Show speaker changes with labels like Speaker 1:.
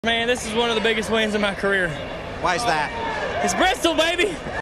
Speaker 1: Man, this is one of the biggest wins of my career.
Speaker 2: Why is that?
Speaker 1: It's Bristol, baby.